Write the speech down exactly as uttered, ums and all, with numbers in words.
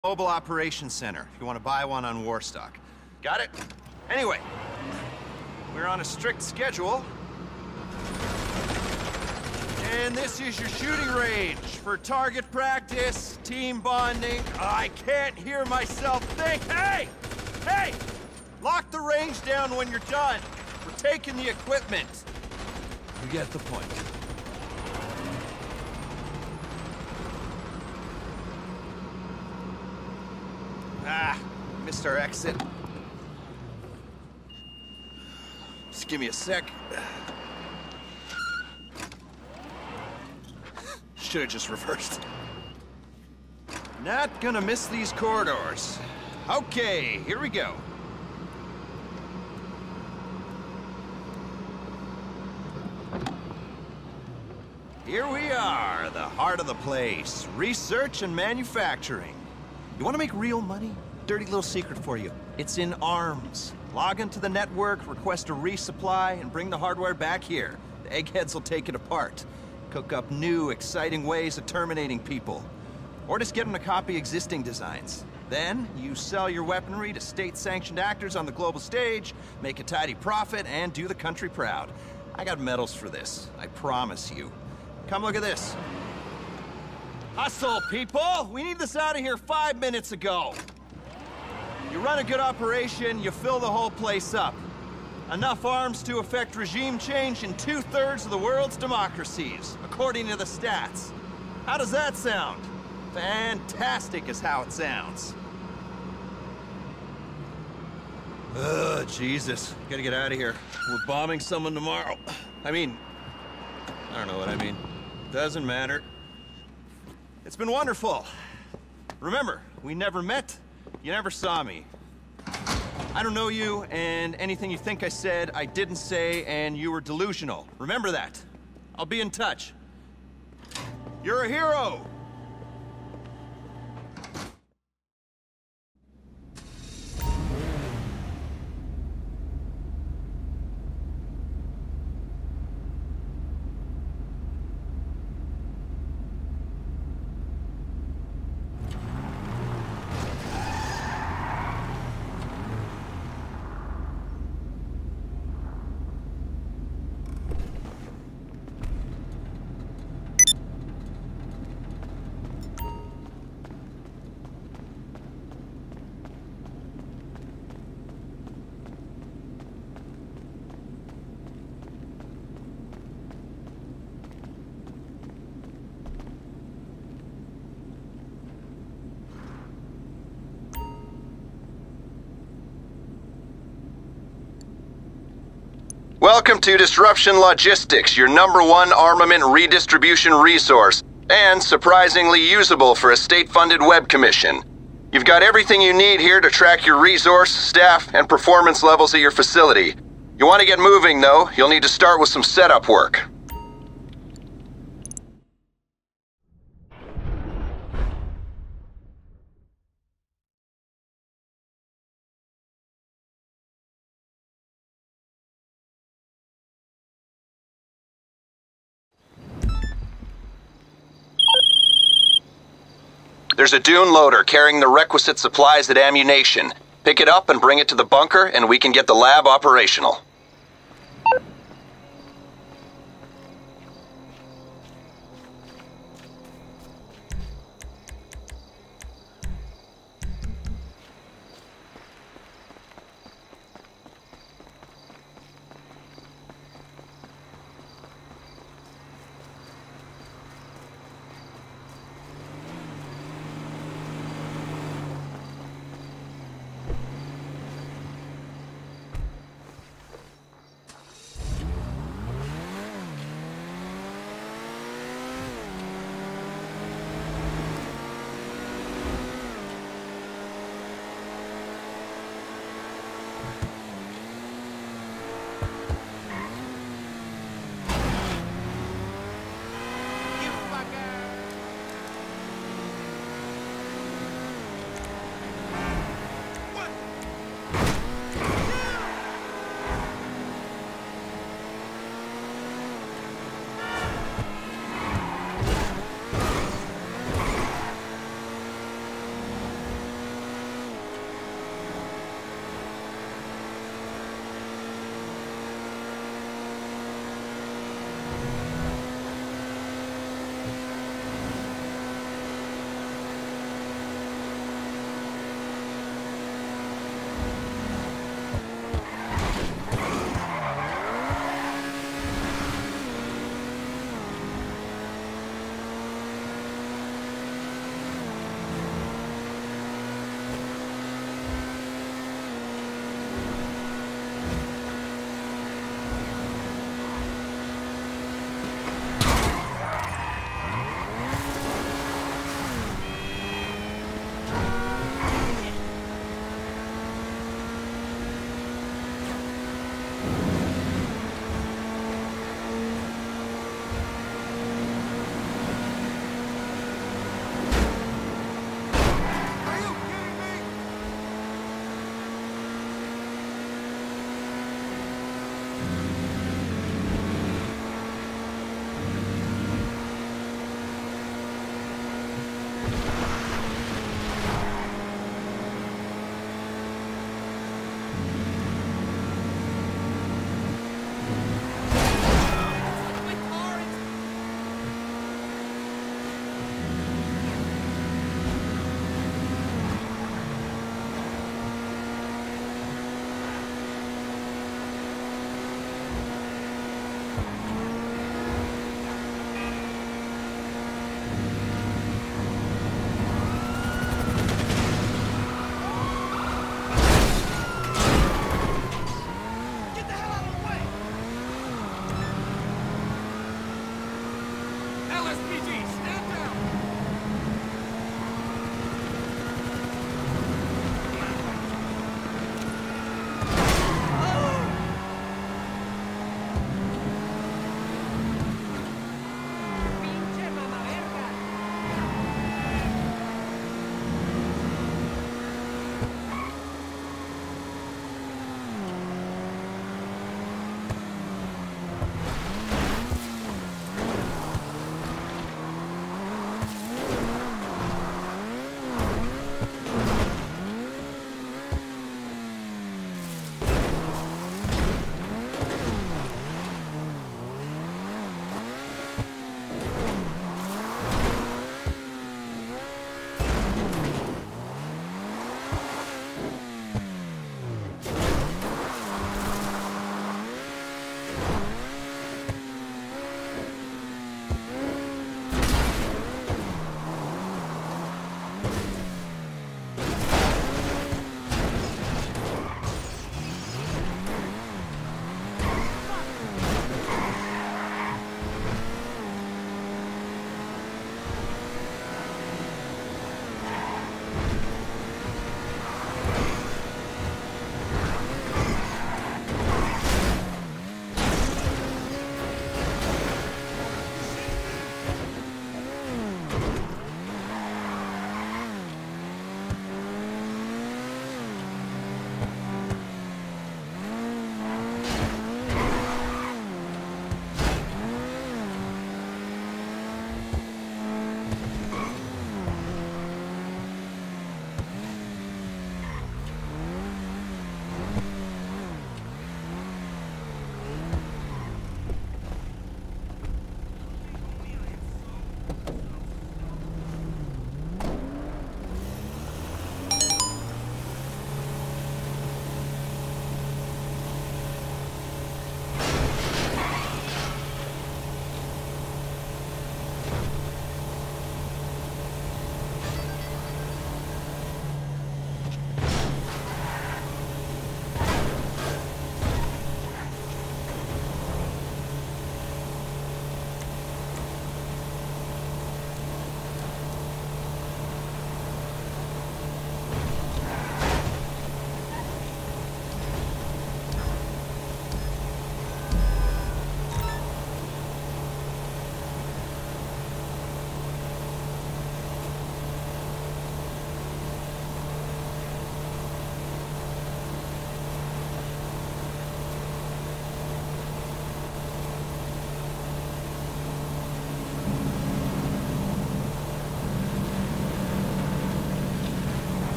Mobile Operations Center, if you want to buy one on Warstock. Got it? Anyway, we're on a strict schedule. And this is your shooting range for target practice, team bonding. I can't hear myself think. Hey! Hey! Lock the range down when you're done. We're taking the equipment. You get the point. Ah, missed our exit. Just give me a sec. Should have just reversed. Not gonna miss these corridors. Okay, here we go. Here we are, the heart of the place. Research and manufacturing. You want to make real money? Dirty little secret for you. It's in arms. Log into the network, request a resupply, and bring the hardware back here. The eggheads will take it apart. Cook up new, exciting ways of terminating people. Or just get them to copy existing designs. Then, you sell your weaponry to state-sanctioned actors on the global stage, make a tidy profit, and do the country proud. I got medals for this, I promise you. Come look at this. Hustle, people! We need this out of here five minutes ago. You run a good operation, you fill the whole place up. Enough arms to effect regime change in two-thirds of the world's democracies, according to the stats. How does that sound? Fantastic is how it sounds. Ugh, Jesus. Gotta get out of here. We're bombing someone tomorrow. I mean, I don't know what I mean. Doesn't matter. It's been wonderful. Remember, we never met, you never saw me. I don't know you, and anything you think I said, I didn't say, and you were delusional. Remember that. I'll be in touch. You're a hero! Welcome to Disruption Logistics, your number one armament redistribution resource, and surprisingly usable for a state-funded web commission. You've got everything you need here to track your resource, staff, and performance levels at your facility. You want to get moving, though, you'll need to start with some setup work. There's a dune loader carrying the requisite supplies and ammunition. Pick it up and bring it to the bunker, and we can get the lab operational.